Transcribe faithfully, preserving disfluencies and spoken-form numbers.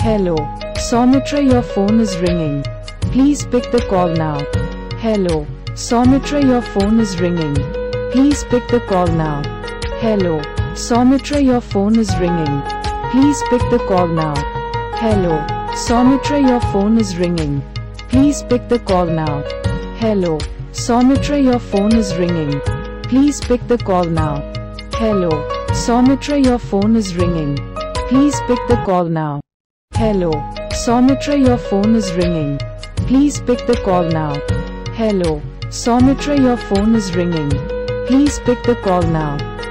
Hello, SAUMITRA, your phone is ringing. Please pick the call now. Hello, SAUMITRA, your phone is ringing. Please pick the call now. Hello, SAUMITRA, your phone is ringing. Please pick the call now. Hello, SAUMITRA, your phone is ringing. Please pick the call now. Hello, SAUMITRA, your phone is ringing. Please pick the call now. Hello, SAUMITRA, your phone is ringing. Please pick the call now. Hello, SAUMITRA, your phone is ringing. Please pick the call now. Hello, SAUMITRA, your phone is ringing. Please pick the call now.